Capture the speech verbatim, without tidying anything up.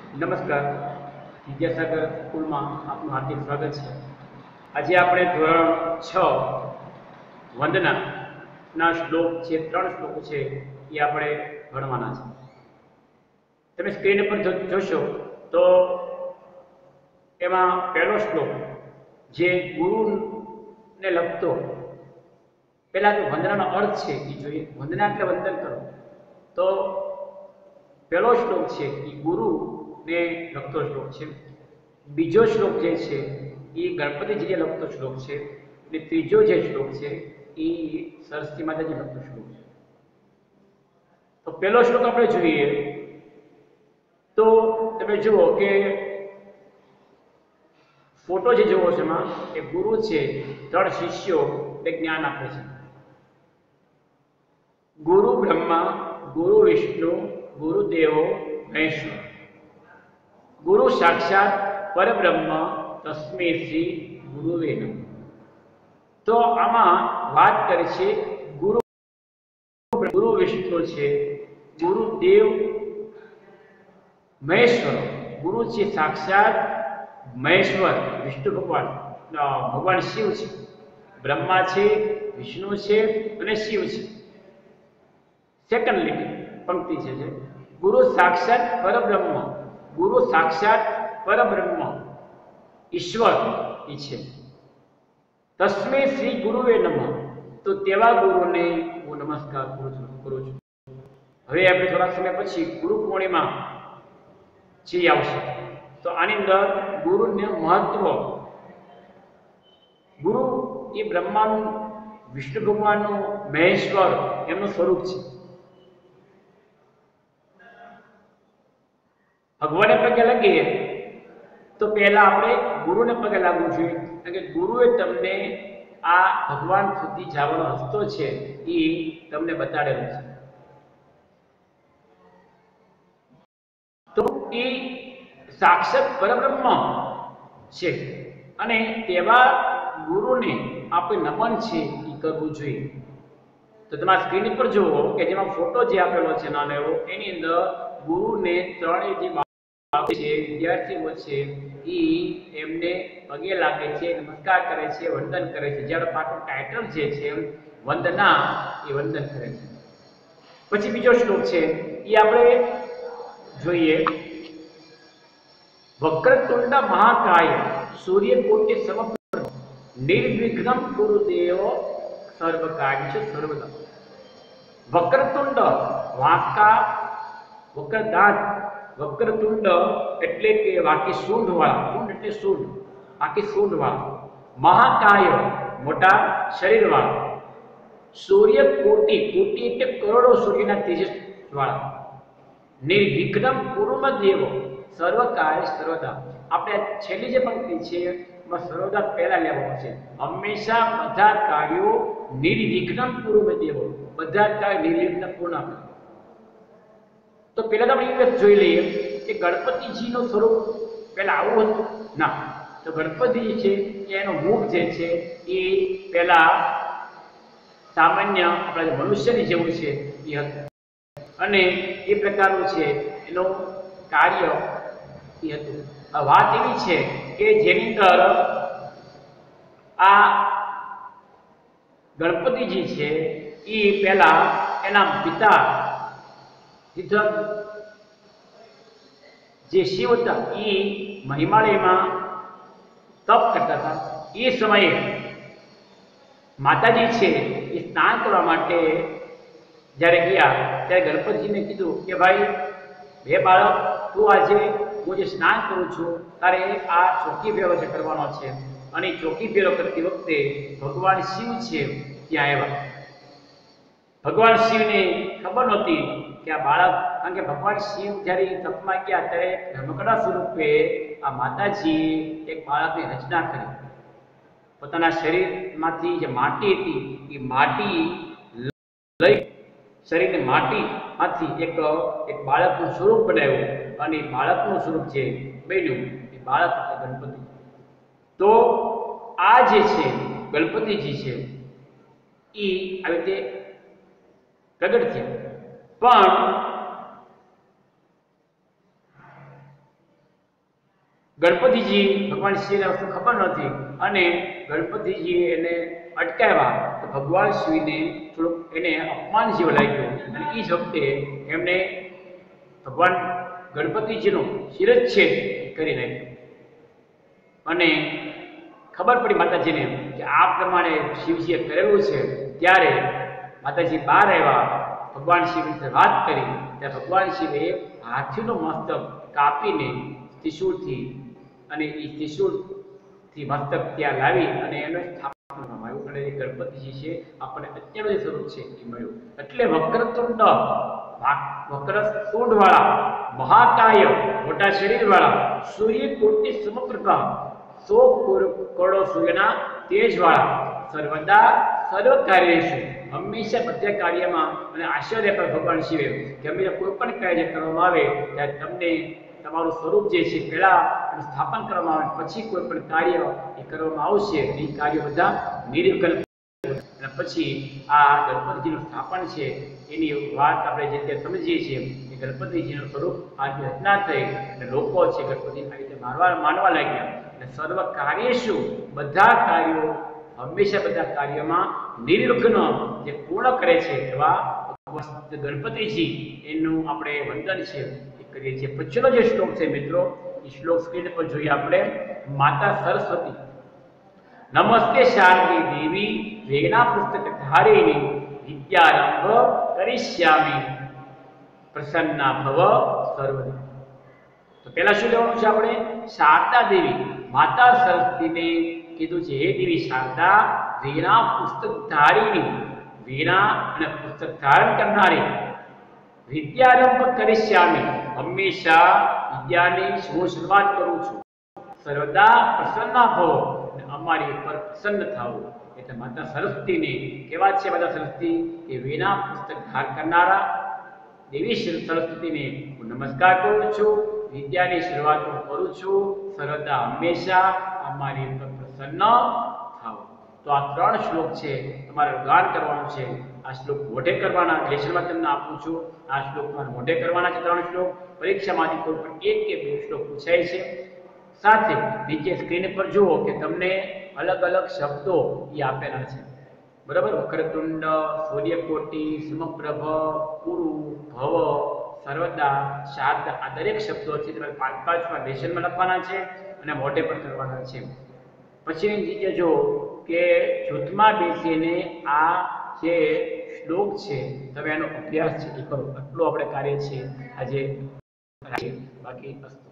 નમસ્કાર. વિદ્યાસાગર સ્કૂલમાં આપનું હાર્દિક સ્વાગત છે. આજે આપણે ધોરણ છ વંદનાના શ્લોક છે, ત્રણ શ્લોકો છે એ આપણે ભણવાના છે. તમે સ્ક્રીન પર જોશો તો એમાં પહેલો શ્લોક જે ગુરુને લગતો, પહેલા તો વંદનાનો અર્થ છે એ જોઈએ. વંદના એટલે વંદન કરો. તો પહેલો શ્લોક છે એ ગુરુને લગતો શ્લોક છે. બીજો શ્લોક જે છે એ ગણપતિજીને લગતો શ્લોક છે. અને ત્રીજો જે શ્લોક છે એ સરસ્વતી માતાજી લગતો શ્લોક છે. તો પહેલો શ્લોક આપણે જોઈએ તો તમે જુઓ કે ફોટો જે જોવો છે એમાં એ ગુરુ છે, ત્રણ શિષ્યો એ જ્ઞાન આપે છે. ગુરુ બ્રહ્મા, ગુરુ વિષ્ણુ, ગુરુદેવો મહેશ્વર. ગુરુ સાક્ષાત પરબ્રહ્મ તસ્મૈ શ્રી ગુરુવે નમઃ. તો આમાં વાત કરે છે ગુરુ ગુરુ વિષ્ણુ છે, ગુરુદેવ મહેશ્વર. ગુરુ છે સાક્ષાત મહેશ્વર વિષ્ણુ ભગવાન, ભગવાન શિવ છે. બ્રહ્મા છે, વિષ્ણુ છે અને શિવ છે. સેકન્ડ લીટી પંક્તિ છે ગુરુ સાક્ષાત પરબ્રહ્મ. ગુરુ સાક્ષાત પરબ્રહ્મ ઈશ્વર એ છે. તસ્મૈ શ્રી ગુરુવે નમઃ. તો તેવા ગુરુને હું નમસ્કાર કરું છું કરું છું હવે આપણે થોડા સમય પછી ગુરુ પૂર્ણિમા જે આવશે તો આની અંદર ગુરુને મહત્વ, ગુરુ એ બ્રહ્માનું, વિષ્ણુ ભગવાનનું, મહેશ્વર એમનું સ્વરૂપ છે. ભગવાનને પગે લાગીએ તો પહેલા આપણે ગુરુને પગે લાગવું જોઈએ, કારણ કે ગુરુએ તમને આ ભગવાન સુધી જવાનો રસ્તો છે એ તમને બતાડેલો છે. તો એ સાક્ષાત પરબ્રહ્મ છે અને તેવા ગુરુને આપણે નમન છે એ કરવું જોઈએ. તો તમારા સ્ક્રીન પર જુઓ કે જેમાં ફોટો જે આપેલો છે નાનો એવો, એની અંદર ગુરુને ત્રણેય જે છે વિદ્યાર્થીઓ છે એ એમને પગે લાગે છે, નમસ્કાર કરે છે, વંદન કરે છે. જ્યારે પાછું ટાઇટલ જે છે વંદના એ વંદન કરે છે. પછી બીજો શ્લોક છે એ આપણે જોઈએ. વક્રતુંડ મહાકાય સૂર્યકોટિ સમપ્રભ નિર્વિઘ્નમ કુરુદેવ સર્વકાર્યેષુ સર્વદા. વક્રતુંડ વાંકા, વક્રદાંત, વક્રતુંડ એટલે કે વાકી સૂંઢ વાળા, તુંડ એટલે સૂંઢ, વાકી સૂંઢ વાળા. મહાકાય મોટા શરીર વાળા. સૂર્ય કોટી, કોટી એટલે કરોડો સૂર્યના તેજસ વાળા. નિર્વિઘ્નમ કુરુમ દેવ સર્વકાર્ય સર્વદા. આપણે છેલ્લી જે પંક્તિ છે એમાં સર્વદા પહેલા લેવાનું છે. હંમેશા બધા કાર્યો નિર્વિઘ્નમ કુરુમ દેવ, બધા કાર્ય નિર્વિઘ્ન પૂર્ણ કરે. તો પહેલા તો આપણે એ જોઈ લઈએ કે ગણપતિજીનું સ્વરૂપ પહેલા આવું હતું ના. તો ગણપતિજી છે એ એનો મુખ જે છે એ પહેલા સામાન્ય આપણા જે મનુષ્યની જેવું છે એ હતું અને એ પ્રકારનું છે એનું કાર્ય એ હતું. આ વાત એવી છે કે જેની અંદર આ ગણપતિજી છે એ પહેલા એના પિતા જે શિવ હતા એ હિમાલયમાં તપ કરતા હતા. એ સમયે માતાજી છે એ સ્નાન કરવા માટે જ્યારે ગયા ત્યારે ગણપતિજીને કીધું કે ભાઈ હે બાળક, તું આજે હું જે સ્નાન કરું છું તારે આ ચોકી ફેરો છે કરવાનો છે. અને ચોકી ફેરો કરતી વખતે ભગવાન શિવ છે ત્યાં આવ્યા. ભગવાન શિવને ખબર નહોતી કે આ બાળક, કારણ કે ભગવાન શિવ જ્યારે તપમાં ગયા ત્યારે રમકડા સ્વરૂપે આ માતાજી એક બાળકની રચના કરી. પોતાના શરીરમાંથી જે માટી હતી એ માટી લઈ શરીરની માટીમાંથી એક એક બાળકનું સ્વરૂપ બનાવ્યું અને બાળકનું સ્વરૂપ જે બન્યું એ બાળક ગણપતિ. તો આ જે છે ગણપતિજી છે એ આવી રીતે પ્રગટ થયા. પણ ગણપતિજી ભગવાન શિવને વસ્તુ ખબર નથી અને ગણપતિજીએ એને અટકાવ્યા તો ભગવાન શિવને થોડુંક એને અપમાન જેવું લાગ્યું અને એ જ વખતે એમને ભગવાન ગણપતિજીનો શિરચ્છેદ કરી નાખ્યો અને ખબર પડી માતાજીને કે આ પ્રમાણે શિવજીએ કરેલું છે। ત્યારે માતાજી બહાર આવ્યા, ભગવાન શિવ વિશે વાત કરી ત્યારે ભગવાન શિવે હાથીનું મસ્તક કાપીને ત્રિશૂળથી અને એ ત્રિશૂળથી મસ્તક ત્યાં લાવી અને એનો સ્થાપન કરવામાં આવ્યું અને ગણપતિજી છે આપણને અત્યારનું જે સ્વરૂપ છે એ મળ્યું। એટલે વક્રતુંડ વક્રતુંડ વાળા મહાકાય મોટા શરીર વાળા સૂર્યકોટી સમપ્રભા સો કરોડો સૂર્યના તેજ વાળા સર્વદા સર્વ કાર્યેષુ હંમેશા બધા કાર્યમાં અને આશ્ચર્ય પર ભગવાન શિવે કે અમે કોઈ પણ કાર્ય કરવામાં આવે ત્યારે તમને તમારું સ્વરૂપ જે છે પહેલા એનું સ્થાપન કરવામાં આવે પછી કોઈ પણ કાર્ય એ કરવામાં આવશે એ કાર્ય બધા નિર્વિઘ્ન અને પછી આ ગણપતિજીનું સ્થાપન છે એની વાત આપણે જે રીતે સમજીએ છીએ એ ગણપતિજીનું સ્વરૂપ આ રચના થઈ અને લોકો છે ગણપતિને આ રીતે માનવા માનવા લાગ્યા અને સર્વ કાર્યેષુ બધા કાર્યો હંમેશા બધા કાર્યોમાં નિર્વિઘ્ન જે પૂર્ણ કરે છે એવા ગણપતિજી એનું આપણે વંદન છે એ કરીએ છીએ। પછીનો જે શ્લોક છે મિત્રો એ શ્લોક સ્ક્રીન પર જોઈએ આપણે। માતા સરસ્વતી નમસ્તે શારદી દેવી વેગના પુસ્તક ધારિણી વિદ્યારંભ કરિષ્યામિ પ્રસન્ના ભવ સર્વદા। તો પહેલા શું લેવાનું છે આપણે? શારદા દેવી માતા સરસ્વતીને કીધું છે, હે દેવી શારદા વીણા પુસ્તક ધારિણી વીણા અને પુસ્તક ધારણ કરનારી વિદ્યારંભ કરિષ્યામિ હંમેશા વિદ્યાની હું શરૂઆત કરું છું સર્વદા પ્રસન્ના ભવ અમારી ઉપર પ્રસન્ન થાવું। એટલે માતા સરસ્વતીને કેવા છે? માતા સરસ્વતી એ વીણા પુસ્તક ધારણ કરનારા દેવી સરસ્વતીને હું નમસ્કાર કરું છું, વિદ્યાની શરૂઆત હું કરું છું, સર્વદા હંમેશા અમારી ઉપર પ્રસન્ન થાવ। તો આ ત્રણ શ્લોક છે તમારે ગાન કરવાનું છે। આ શ્લોક મોઢે કરવાના, લેશનમાં તમને આપું છું। આ શ્લોક તમારે મોઢે કરવાના છે ત્રણ શ્લોક। પરીક્ષામાંથી કોઈ પણ એક કે બે શ્લોક પૂછાય છે। સાથે નીચે સ્ક્રીન પર જુઓ કે તમને અલગ અલગ શબ્દો એ આપેલા છે, બરાબર? વક્રતુંડ, સૂર્યકોટી, સમપ્રભ, પુરુ, ભવ, સર્વદા, શારદા આ દરેક શબ્દો છે તમારે પાંચ પાંચ વાર લેશનમાં લખવાના છે અને મોઢે પર કરવાના છે। પછી નીચે જો કે જૂથમાં બેસીને આ જે શ્લોક છે તમે એનો અભ્યાસ છે એ કરો। આટલું આપણે કાર્ય છે આજે, બાકી